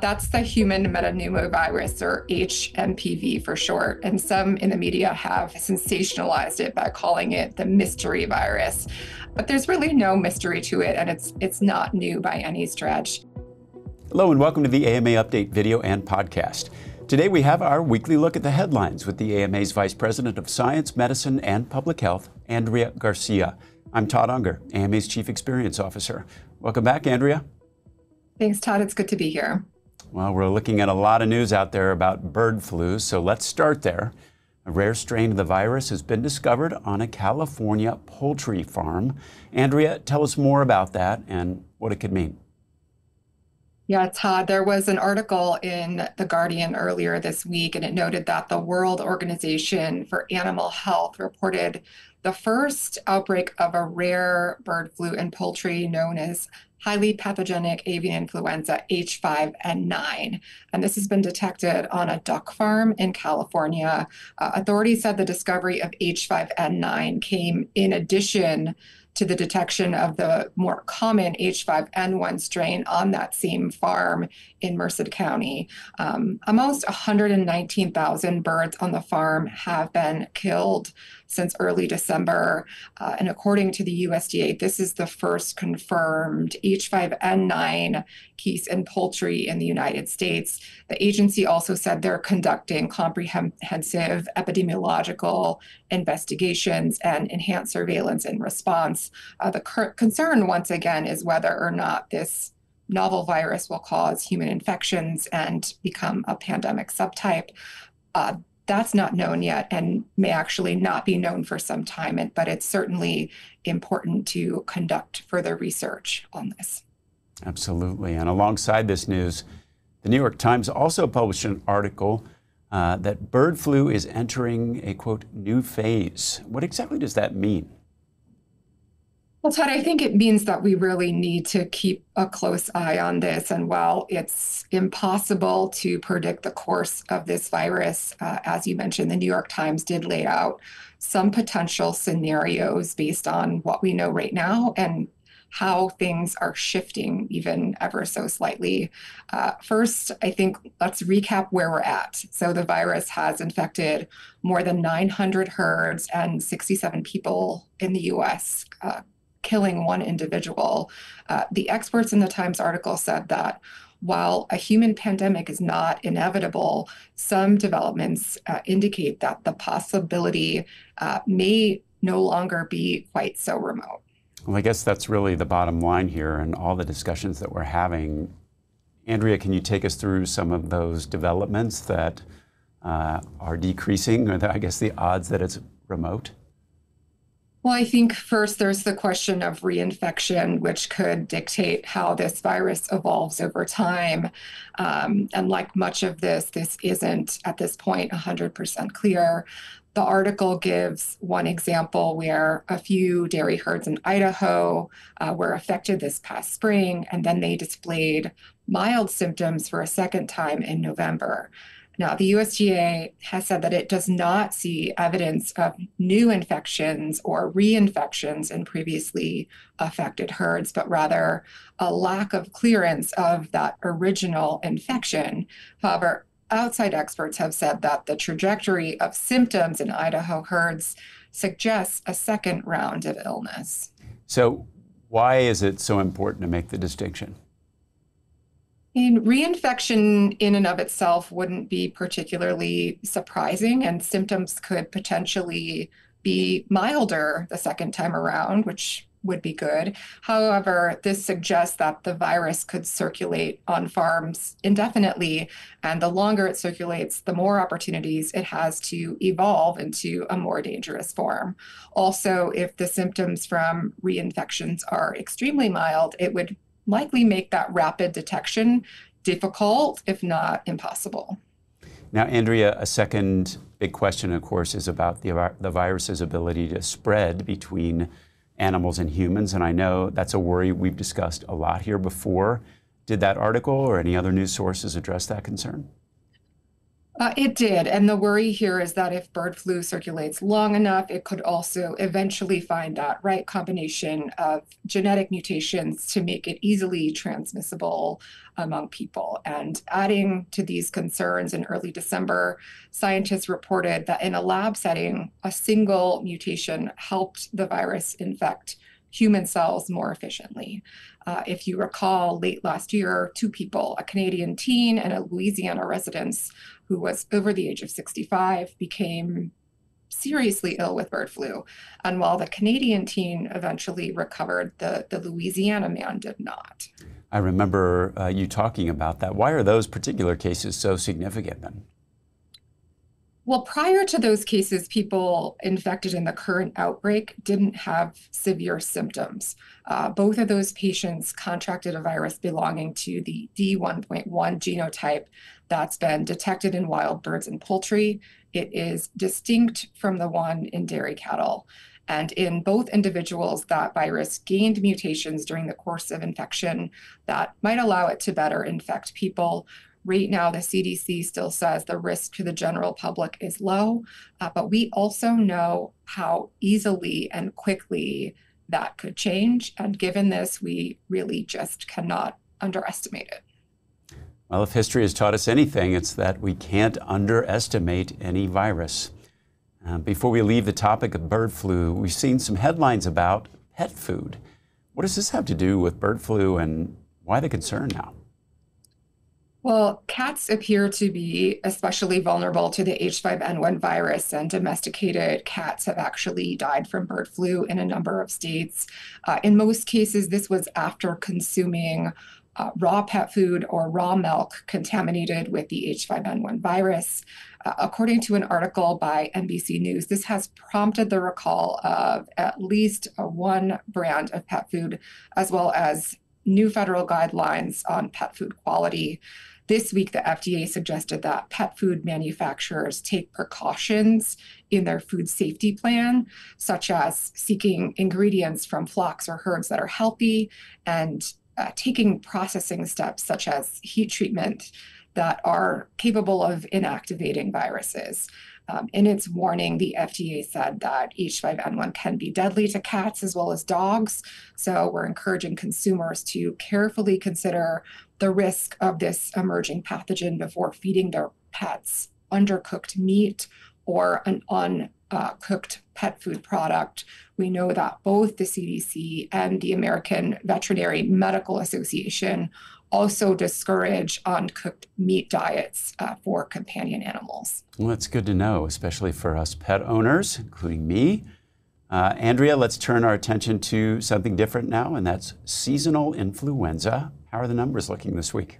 That's the human metapneumovirus, or HMPV for short. And some in the media have sensationalized it by calling it the mystery virus. But there's really no mystery to it, and it's not new by any stretch. Hello and welcome to the AMA Update video and podcast. Today we have our weekly look at the headlines with the AMA's Vice President of Science, Medicine, and Public Health, Andrea Garcia. I'm Todd Unger, AMA's Chief Experience Officer. Welcome back, Andrea. Thanks, Todd. It's good to be here. Well, we're looking at a lot of news out there about bird flu, so let's start there. A rare strain of the virus has been discovered on a California poultry farm. Andrea, tell us more about that and what it could mean. Yeah, Todd, there was an article in The Guardian earlier this week, and it noted that the World Organization for Animal Health reported the first outbreak of a rare bird flu in poultry known as highly pathogenic avian influenza H5N9. And this has been detected on a duck farm in California. Authorities said the discovery of H5N9 came in addition to the detection of the more common H5N1 strain on that same farm in Merced County. Almost 119,000 birds on the farm have been killed since early December. And according to the USDA, this is the first confirmed H5N9 case in poultry in the United States. The agency also said they're conducting comprehensive epidemiological investigations and enhanced surveillance in response. The concern, once again, is whether or not this novel virus will cause human infections and become a pandemic subtype. That's not known yet and may actually not be known for some time, but it's certainly important to conduct further research on this. Absolutely. And alongside this news, the New York Times also published an article that bird flu is entering a, quote, new phase. What exactly does that mean? Well, Todd, I think it means that we really need to keep a close eye on this. And while it's impossible to predict the course of this virus, as you mentioned, the New York Times did lay out some potential scenarios based on what we know right now and how things are shifting even ever so slightly. First, I think let's recap where we're at. So the virus has infected more than 900 herds and 67 people in the U.S., killing one individual. The experts in the Times article said that while a human pandemic is not inevitable, some developments indicate that the possibility may no longer be quite so remote. Well, I guess that's really the bottom line here and all the discussions that we're having. Andrea, can you take us through some of those developments that are decreasing, or I guess the odds that it's remote? Well, I think first there's the question of reinfection, which could dictate how this virus evolves over time. And like much of this isn't at this point 100% clear. The article gives one example where a few dairy herds in Idaho were affected this past spring, and then they displayed mild symptoms for a second time in November. Now, the USDA has said that it does not see evidence of new infections or reinfections in previously affected herds, but rather a lack of clearance of that original infection. However, outside experts have said that the trajectory of symptoms in Idaho herds suggests a second round of illness. So why is it so important to make the distinction? Reinfection in and of itself wouldn't be particularly surprising, and symptoms could potentially be milder the second time around, which would be good. However, this suggests that the virus could circulate on farms indefinitely, and the longer it circulates, the more opportunities it has to evolve into a more dangerous form. Also, if the symptoms from reinfections are extremely mild, it would likely make that rapid detection difficult, if not impossible. Now, Andrea, a second big question, of course, is about the virus's ability to spread between animals and humans. And I know that's a worry we've discussed a lot here before. Did that article or any other news sources address that concern? It did. And the worry here is that if bird flu circulates long enough, it could also eventually find that right combination of genetic mutations to make it easily transmissible among people. And adding to these concerns, in early December, scientists reported that in a lab setting, a single mutation helped the virus infect human cells more efficiently. If you recall, late last year, two people, a Canadian teen and a Louisiana resident who was over the age of 65, became seriously ill with bird flu. And while the Canadian teen eventually recovered, the Louisiana man did not. I remember you talking about that. Why are those particular cases so significant then? Well, prior to those cases, people infected in the current outbreak didn't have severe symptoms. Both of those patients contracted a virus belonging to the D1.1 genotype that's been detected in wild birds and poultry. It is distinct from the one in dairy cattle. And in both individuals, that virus gained mutations during the course of infection that might allow it to better infect people. Right now, the CDC still says the risk to the general public is low, but we also know how easily and quickly that could change. And given this, we really just cannot underestimate it. Well, if history has taught us anything, it's that we can't underestimate any virus. Before we leave the topic of bird flu, we've seen some headlines about pet food. What does this have to do with bird flu and why the concern now? Well, cats appear to be especially vulnerable to the H5N1 virus, and domesticated cats have actually died from bird flu in a number of states. In most cases, this was after consuming raw pet food or raw milk contaminated with the H5N1 virus. According to an article by NBC News, this has prompted the recall of at least one brand of pet food, as well as new federal guidelines on pet food quality. This week, the FDA suggested that pet food manufacturers take precautions in their food safety plan, such as seeking ingredients from flocks or herds that are healthy and taking processing steps such as heat treatment that are capable of inactivating viruses. In its warning, the FDA said that H5N1 can be deadly to cats as well as dogs. So we're encouraging consumers to carefully consider the risk of this emerging pathogen before feeding their pets undercooked meat or an uncooked pet food product. We know that both the CDC and the American Veterinary Medical Association also discourage uncooked meat diets for companion animals. Well, that's good to know, especially for us pet owners, including me. Andrea, let's turn our attention to something different now, and that's seasonal influenza. How are the numbers looking this week?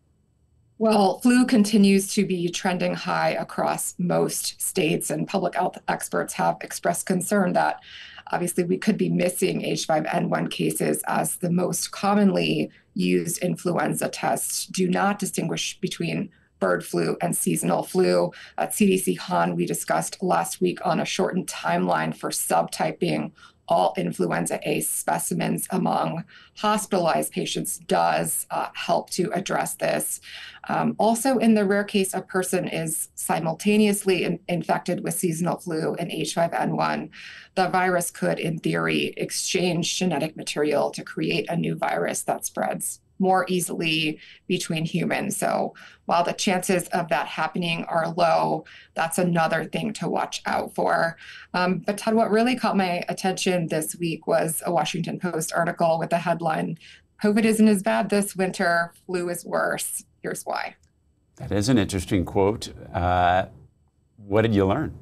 Well, flu continues to be trending high across most states, and public health experts have expressed concern that obviously we could be missing H5N1 cases, as the most commonly used influenza tests do not distinguish between bird flu and seasonal flu. At CDC HON, we discussed last week on a shortened timeline for subtyping all influenza A specimens among hospitalized patients does help to address this. Also, in the rare case a person is simultaneously infected with seasonal flu and H5N1, the virus could, in theory, exchange genetic material to create a new virus that spreads more easily between humans. So while the chances of that happening are low, that's another thing to watch out for. But Todd, what really caught my attention this week was a Washington Post article with the headline, "COVID isn't as bad this winter, flu is worse. Here's why." That is an interesting quote. What did you learn?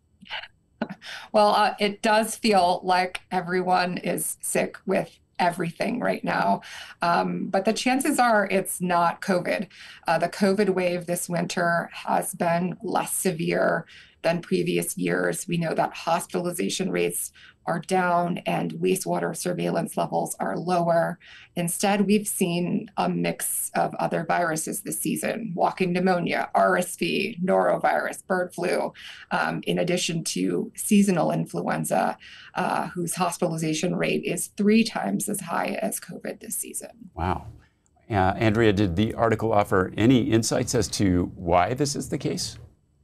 Well, it does feel like everyone is sick with everything right now. But the chances are it's not COVID. The COVID wave this winter has been less severe than previous years. We know that hospitalization rates are down and wastewater surveillance levels are lower. Instead, we've seen a mix of other viruses this season: walking pneumonia, RSV, norovirus, bird flu, in addition to seasonal influenza, whose hospitalization rate is 3 times as high as COVID this season. Wow. Andrea, did the article offer any insights as to why this is the case?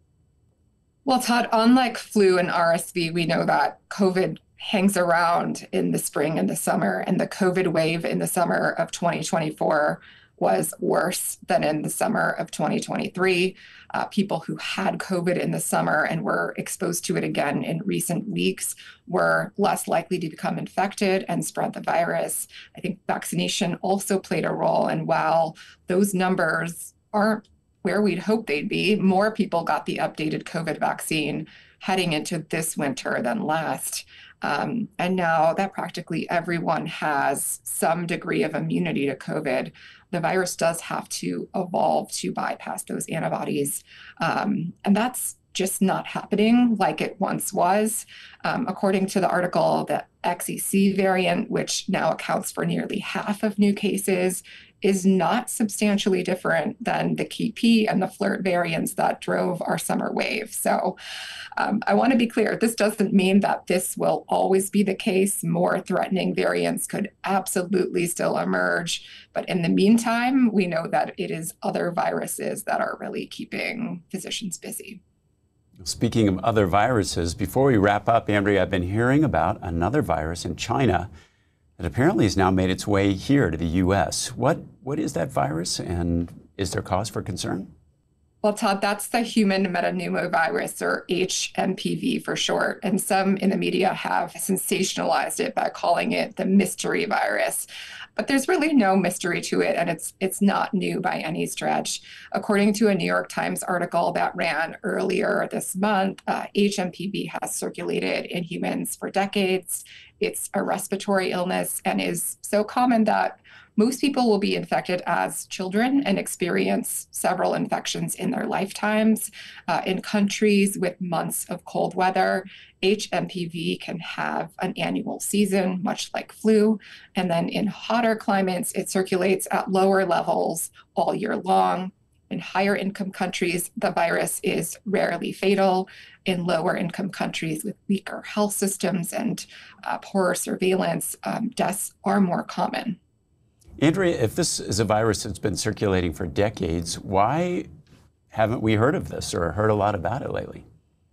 Well, Todd, unlike flu and RSV, we know that COVID hangs around in the spring and the summer, and the COVID wave in the summer of 2024 was worse than in the summer of 2023. People who had COVID in the summer and were exposed to it again in recent weeks were less likely to become infected and spread the virus. I think vaccination also played a role. And while those numbers aren't where we'd hope they'd be, more people got the updated COVID vaccine heading into this winter than last. And now that practically everyone has some degree of immunity to COVID, the virus does have to evolve to bypass those antibodies. And that's just not happening like it once was. According to the article, the XEC variant, which now accounts for nearly half of new cases, is not substantially different than the KP and the FLiRT variants that drove our summer wave. So I want to be clear, this doesn't mean that this will always be the case. More threatening variants could absolutely still emerge. But in the meantime, we know that it is other viruses that are really keeping physicians busy. Speaking of other viruses, before we wrap up, Andrea, I've been hearing about another virus in China that apparently has now made its way here to the U.S. What is that virus, and is there cause for concern? Well, Todd, that's the human metapneumovirus, or HMPV for short. And some in the media have sensationalized it by calling it the mystery virus. But there's really no mystery to it, and it's not new by any stretch. According to a New York Times article that ran earlier this month, HMPV has circulated in humans for decades. It's a respiratory illness and is so common that most people will be infected as children and experience several infections in their lifetimes. In countries with months of cold weather, HMPV can have an annual season, much like flu. And then in hotter climates, it circulates at lower levels all year long. In higher income countries, the virus is rarely fatal. In lower income countries with weaker health systems and poorer surveillance, deaths are more common. Andrea, if this is a virus that's been circulating for decades, why haven't we heard of this or heard a lot about it lately?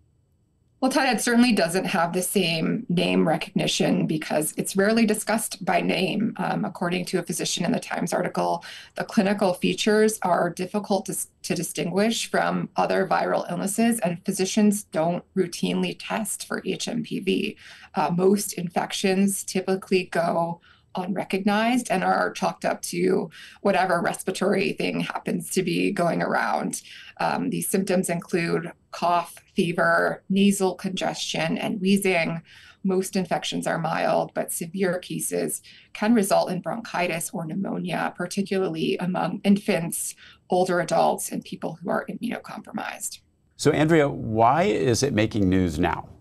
Well, Todd, it certainly doesn't have the same name recognition because it's rarely discussed by name. According to a physician in the Times article, the clinical features are difficult to distinguish from other viral illnesses, and physicians don't routinely test for HMPV. Most infections typically go unrecognized and are chalked up to whatever respiratory thing happens to be going around. These symptoms include cough, fever, nasal congestion, and wheezing. Most infections are mild, but severe cases can result in bronchitis or pneumonia, particularly among infants, older adults, and people who are immunocompromised. So, Andrea, why is it making news now?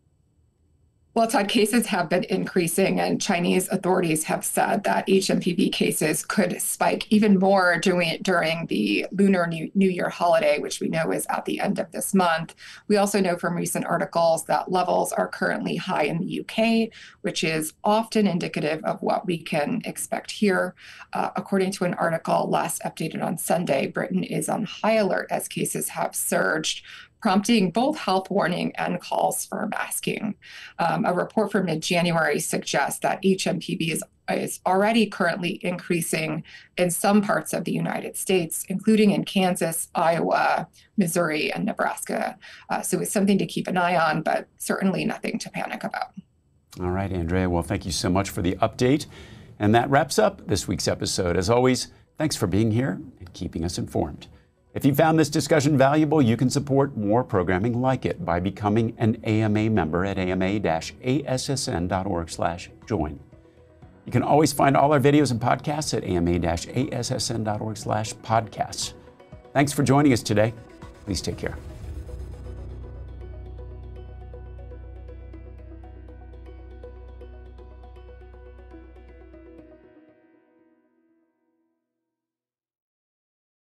Well, Todd, cases have been increasing, and Chinese authorities have said that HMPV cases could spike even more during the Lunar New Year holiday, which we know is at the end of this month. We also know from recent articles that levels are currently high in the UK, which is often indicative of what we can expect here. According to an article last updated on Sunday, Britain is on high alert as cases have surged, prompting both health warning and calls for masking. A report from mid-January suggests that HMPV is already currently increasing in some parts of the United States, including in Kansas, Iowa, Missouri, and Nebraska. So it's something to keep an eye on, but certainly nothing to panic about. All right, Andrea. Well, thank you so much for the update. And that wraps up this week's episode. As always, thanks for being here and keeping us informed. If you found this discussion valuable, you can support more programming like it by becoming an AMA member at ama-assn.org/join. You can always find all our videos and podcasts at ama-assn.org/podcasts. Thanks for joining us today. Please take care.